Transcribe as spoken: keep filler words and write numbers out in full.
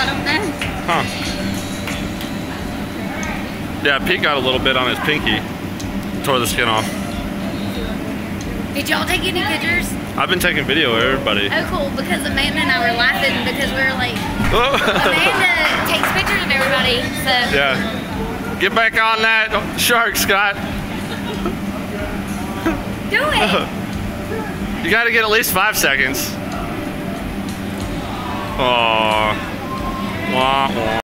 I don't know. Huh. Yeah, Pete got a little bit on his pinky. Tore the skin off. Did y'all take any pictures? I've been taking video of everybody. Oh, cool, because Amanda and I were laughing because we were like, Amanda takes pictures of everybody, so. Yeah. Get back on that shark, Scott. Do it. You got to get at least five seconds. Aww. Wah, wah.